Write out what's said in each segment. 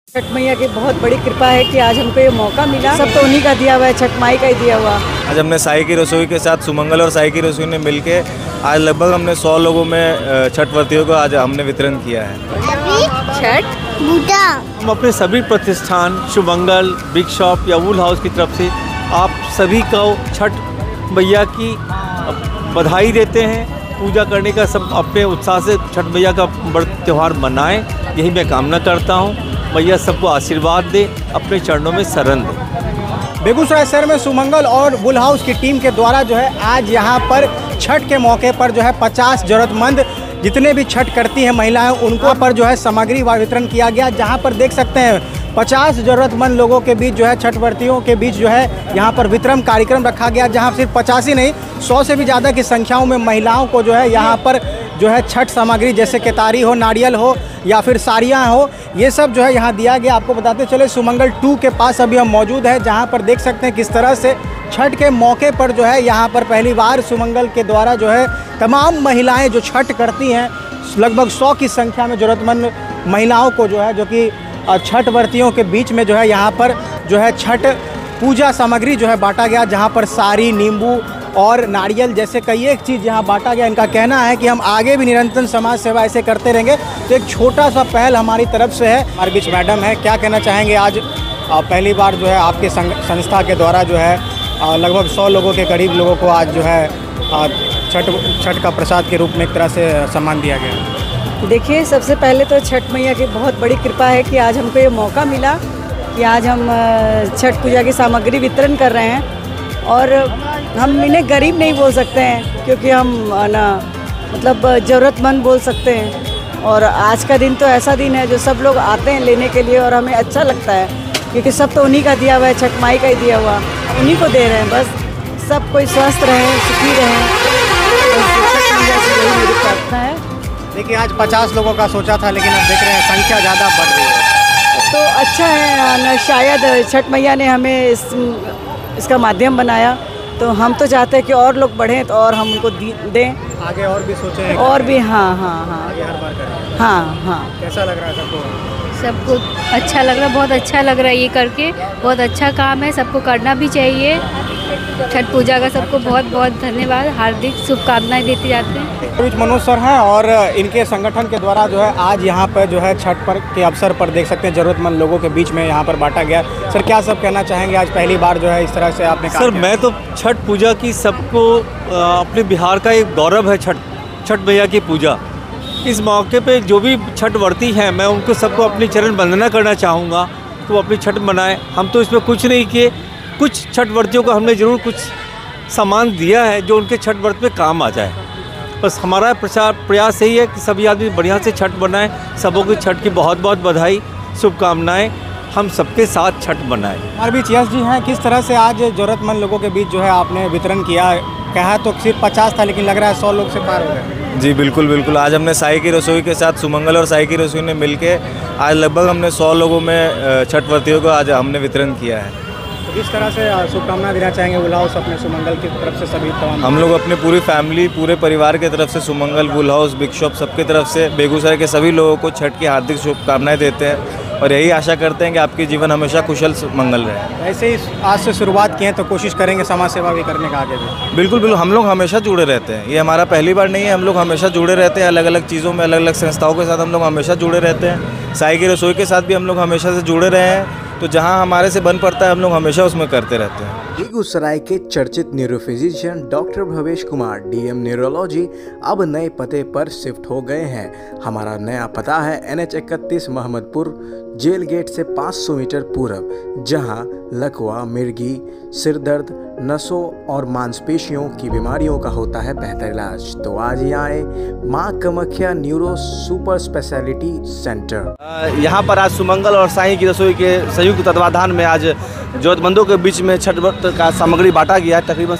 छठ मैया की बहुत बड़ी कृपा है कि आज हमको ये मौका मिला। सब तो उन्हीं का दिया हुआ है, छठ माई का ही दिया हुआ। आज हमने साई की रसोई के साथ सुमंगल और साई की रसोई ने मिलके आज लगभग हमने 100 लोगों में छठ व्रतियों को आज हमने वितरण किया है। छठ बूटा हम अपने सभी प्रतिष्ठान सुमंगल, बिग शॉप या वूल हाउस की तरफ से आप सभी को छठ मैया की बधाई देते हैं। पूजा करने का सब अपने उत्साह से छठ मैया का बड़ा त्यौहार मनाएं, यही मैं कामना करता हूँ। मैया सबको आशीर्वाद दे, अपने चरणों में शरण दे। बेगूसराय शहर में सुमंगल और वूल हाउस की टीम के द्वारा जो है आज यहाँ पर छठ के मौके पर जो है 50 ज़रूरतमंद जितने भी छठ करती हैं महिलाएं उनको पर जो है सामग्री वितरण किया गया। जहाँ पर देख सकते हैं 50 ज़रूरतमंद लोगों के बीच जो है छठ व्रतियों के बीच जो है यहाँ पर वितरण कार्यक्रम रखा गया, जहाँ सिर्फ 50 ही नहीं 100 से भी ज़्यादा की संख्याओं में महिलाओं को जो है यहाँ पर जो है छठ सामग्री जैसे केतारी हो, नारियल हो या फिर साड़ियाँ हो, ये सब जो है यहाँ दिया गया। आपको बताते चले सुमंगल 2 के पास अभी हम मौजूद है, जहाँ पर देख सकते हैं किस तरह से छठ के मौके पर जो है यहाँ पर पहली बार सुमंगल के द्वारा जो है तमाम महिलाएं जो छठ करती हैं लगभग 100 की संख्या में ज़रूरतमंद महिलाओं को जो है जो कि छठ व्रतियों के बीच में जो है यहाँ पर जो है छठ पूजा सामग्री जो है बांटा गया, जहाँ पर साड़ी, नींबू और नारियल जैसे कई एक चीज़ यहाँ बांटा गया। इनका कहना है कि हम आगे भी निरंतर समाज सेवा ऐसे करते रहेंगे, तो एक छोटा सा पहल हमारी तरफ से है। हमारे बीच मैडम है, क्या कहना चाहेंगे? आज पहली बार जो है आपके संस्था के द्वारा जो है लगभग 100 लोगों के करीब लोगों को आज जो है छठ का प्रसाद के रूप में एक तरह से सम्मान दिया गया। देखिए, सबसे पहले तो छठ मैया की बहुत बड़ी कृपा है कि आज हमको ये मौका मिला कि आज हम छठ पूजा की सामग्री वितरण कर रहे हैं। और हम इन्हें गरीब नहीं बोल सकते हैं क्योंकि हम ना मतलब ज़रूरतमंद बोल सकते हैं। और आज का दिन तो ऐसा दिन है जो सब लोग आते हैं लेने के लिए और हमें अच्छा लगता है क्योंकि सब तो उन्हीं का दिया हुआ है, छठ माई का ही दिया हुआ, उन्हीं को दे रहे हैं। बस सब कोई स्वस्थ रहें, सुखी रहें, छठ मैया से यही मेरी प्रार्थना है। देखिए, आज 50 लोगों का सोचा था लेकिन अब देख रहे हैं संख्या ज़्यादा बढ़ रही है, तो अच्छा है ना। शायद छठ मैया ने हमें इसका माध्यम बनाया, तो हम तो चाहते हैं कि और लोग बढ़ें तो और हम उनको दें आगे और भी सोचें और भी। हाँ, आगे हर बार करें। हाँ। कैसा लग रहा है सबको? सबको अच्छा लग रहा है, बहुत अच्छा लग रहा है ये करके, बहुत अच्छा काम है, सबको करना भी चाहिए। छठ पूजा का सबको बहुत बहुत धन्यवाद, हार्दिक शुभकामनाएं देते जाते हैं। मनोज सर हैं और इनके संगठन के द्वारा जो है आज यहाँ पर जो है छठ पर के अवसर पर देख सकते हैं ज़रूरतमंद लोगों के बीच में यहाँ पर बांटा गया। सर, क्या सब कहना चाहेंगे? आज पहली बार जो है इस तरह से आपने सर, मैं तो छठ पूजा की सबको अपने बिहार का एक गौरव है छठ मैया की पूजा। इस मौके पे जो भी छठ व्रती हैं मैं उनको सबको अपनी चरण वंदना करना चाहूँगा कि वो अपनी छठ मनाएं। हम तो इसमें कुछ नहीं किए, कुछ छठ व्रतियों को हमने ज़रूर कुछ सामान दिया है जो उनके छठ व्रत में काम आ जाए। बस हमारा प्रयास यही है कि सभी आदमी बढ़िया से छठ बनाएं। सबों की छठ की बहुत बहुत बधाई, शुभकामनाएं। हम सबके साथ छठ मनाएं। हमारे बीच यश जी हैं, किस तरह से आज ज़रूरतमंद लोगों के बीच जो है आपने वितरण किया? कहा तो सिर्फ 50 था लेकिन लग रहा है 100 लोग से पार हो गए। जी बिल्कुल। आज हमने साई की रसोई के साथ सुमंगल और साई की रसोई ने मिलके आज लगभग हमने 100 लोगों में छठ व्रतियों को आज हमने वितरण किया है। तो किस तरह से शुभकामना देना चाहेंगे वूल हाउस अपने सुमंगल की तरफ से सभी तमाम? हम लोग अपने पूरी फैमिली, पूरे परिवार की तरफ से Sumangal, wool house, big shop सबकी तरफ से बेगूसराय के सभी लोगों को छठ की हार्दिक शुभकामनाएं देते हैं और यही आशा करते हैं कि आपके जीवन हमेशा कुशल मंगल रहे। ऐसे ही आज से शुरुआत की है तो कोशिश करेंगे समाज सेवा भी करने का आगे भी। बिल्कुल। हम लोग हमेशा जुड़े रहते हैं, ये हमारा पहली बार नहीं है, हम लोग हमेशा जुड़े रहते हैं। अलग अलग चीज़ों में, अलग अलग संस्थाओं के साथ हम लोग हमेशा जुड़े रहते हैं। साई की रसोई के साथ भी हम लोग हमेशा से जुड़े रहे हैं, तो जहां हमारे से बन पड़ता है हम लोग हमेशा उसमें करते रहते हैं। बेगूसराय के चर्चित neurophysician doctor Bhavesh Kumar DM neurology अब नए पते पर शिफ्ट हो गए हैं। हमारा नया पता है NH 31 मोहम्मदपुर जेल गेट से 500 मीटर पूरब, जहां लकवा, मिर्गी, सिर दर्द, नसों और मांसपेशियों की बीमारियों का होता है बेहतर इलाज। तो आज ही आए माँ Kamakhya neuro super speciality centre. यहाँ पर आज सुमंगल और साई की रसोई के संयुक्त तत्वाधान में आज ज़रूरतमंदों के बीच में छठ व्रत का सामग्री बांटा गया है। तकरीबन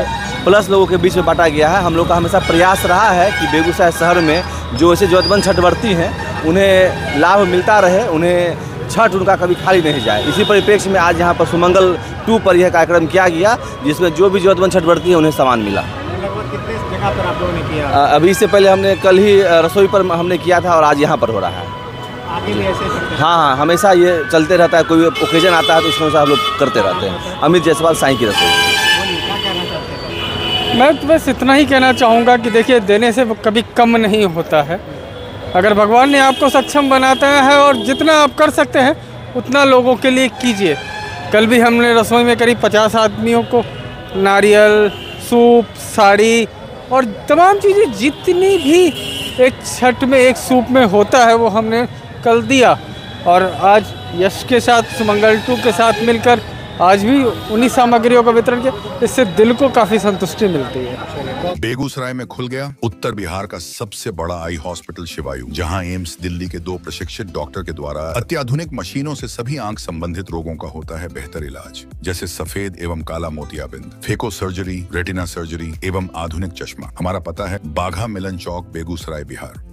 60+ लोगों के बीच में बांटा गया है। हम लोग का हमेशा प्रयास रहा है कि बेगूसराय शहर में जो ऐसे ज़रूरतमंद छठ व्रती हैं उन्हें लाभ मिलता रहे, उन्हें छठ उनका कभी खाली नहीं जाए। इसी परिप्रेक्ष्य में आज यहाँ पर सुमंगल 2 पर यह कार्यक्रम किया गया, जिसमें जो भी ज़रूरतमंद छठ व्रती है उन्हें सामान मिला। कितने जगह पर आप लोगों ने किया? अभी इससे पहले हमने कल ही रसोई पर हमने किया था और आज यहाँ पर हो रहा है। आगे भी ऐसे हाँ, हमेशा ये चलते रहता है, कोई ओकेजन आता है तो उसमें हम लोग करते रहते हैं। अमित जायसवाल, साईं की रसोई। मैं तो बस इतना ही कहना चाहूँगा कि देखिए, देने से कभी कम नहीं होता है। अगर भगवान ने आपको सक्षम बनाता है और जितना आप कर सकते हैं उतना लोगों के लिए कीजिए। कल भी हमने रसोई में करीब 50 आदमियों को नारियल, सूप, साड़ी और तमाम चीज़ें जितनी भी एक छठ में एक सूप में होता है वो हमने कल दिया। और आज यश के साथ, सुमंगल 2 के साथ मिलकर आज भी उन्हीं सामग्रियों का वितरण किया। इससे दिल को काफ़ी संतुष्टि मिलती है। बेगूसराय में खुल गया उत्तर बिहार का सबसे बड़ा आई हॉस्पिटल शिवायु, जहां एम्स दिल्ली के 2 प्रशिक्षित डॉक्टर के द्वारा अत्याधुनिक मशीनों से सभी आंख संबंधित रोगों का होता है बेहतर इलाज, जैसे सफेद एवं काला मोतियाबिंद, फेको सर्जरी, रेटिना सर्जरी एवं आधुनिक चश्मा। हमारा पता है बाघा मिलन चौक, बेगूसराय, बिहार।